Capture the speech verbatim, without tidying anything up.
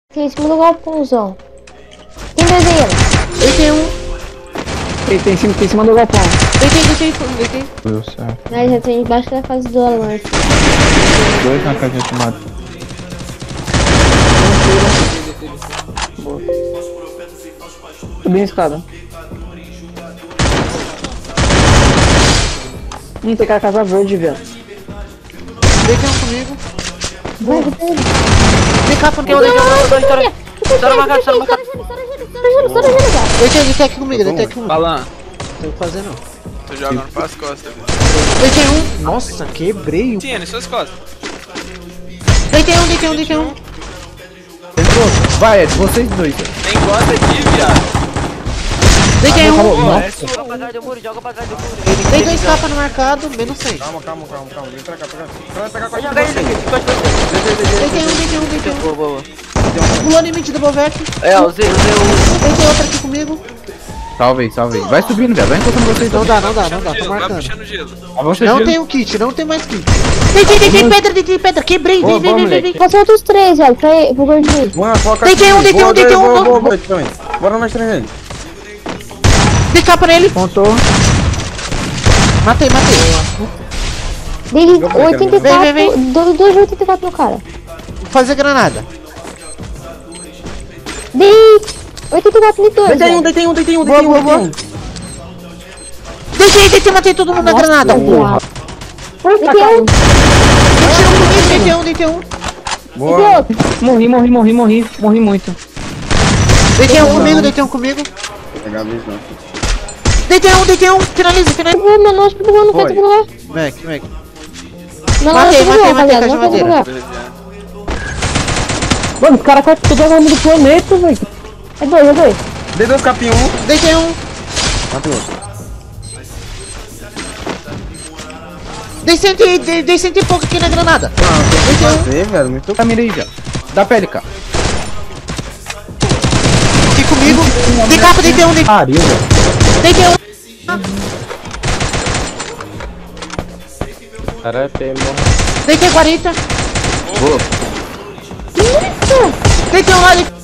Tem em cima do galpãozão. Tem dois aí, ó. Eu tenho um. Tem, tem, em cima, tem em cima do galpão. Deitei, deitei, deitei. Deu certo. Aí já tem embaixo da casa do Alan. Dois na casinha de mato. Subi na escada. Hum, tem cara casa verde, velho. Deitei um comigo. Vai, vai. Tem capa, tem um, deitei um, estoura, estoura. Estoura marcado, estoura marcado. Deitei, deitei aqui comigo, deitei aqui comigo. Balan, Não tem o que fazer não. tô jogando pras costas. Deitei um. Nossa, quebrei um. Sim, é nas suas costas. Deitei um, deitei um, deitei um. Vai, é de vocês dois. Nem gosta aqui, viado. Deitei um. Pô, é sua. Joga pra trás do muro, joga pra trás do muro. Tem dois capas no marcado, menos seis. Calma, calma, calma, calma. Vem pra cá, pra cá. Vai pegar com a Vai gente. jogar ele aqui, pode fazer. Deitei um, deitei um, deitei um. Boa, boa, boa. Pulando em mente do Bovec. É, usei, usei o... Deitei outro aqui comigo. Salve, salve. Vai subindo, velho. Vai encostando vocês. Não dá, não dá, não Puxando dá, tô gelo, vai marcando. puxando gelo. Ah, você Não gira. tem um kit, não tem mais kit. Deitei, deitei pedra, deitei pedra, quebrei, Boa, deitei, boa, deitei, moleque. deitei. Passou outros três, velho, pra, pro gordinho. Mano, foca Deitei aqui. um, deitei Boa, um, deitei dois, um, boa, um. boa, boa, também. Bora nós três aí. Dei capa nele. Pontou. Matei, matei. Dei oitenta e Vem, vem, quatro, do- dois de oitenta e quatro no cara. Vou fazer granada. Dei oitenta e quatro em dois. Deitei um, velho. deitei um, deitei um, Boa, deitei um, boa, deitei um. Deitei, deitei, matei todo mundo na granada. Porra. Deitei um, Deitei um comigo, deitei um, deitei um. deitei Boa. outro. Morri, morri, morri, morri. Morri muito. Deitei um comigo, deitei um comigo. Vou pegar a vez não. Deitei um, deitei um. Finaliza, finaliza. Meu meu nosso pegou no Foi. canto do lugar. Mac, Mac. Meu Matei, nosso matei, pegou, matei, rapaziada, caixa não pegou no madeira. lugar. Mano, os caras cortam todo o nome do planeta, velho. É dois, é dois. Dei dois capinhos, um. Deitei um. Matei outro. Dei cento e, dei, dei cento e pouco aqui na granada. Ah, tem que fazer, velho. Muito Tá mira aí já. Dá pélica. Aqui comigo. Dei capa, deitei um, deitei, Pariu, velho. deitei um. Cara, tem Deitei quarenta. Boa. Deitei um lá, deitei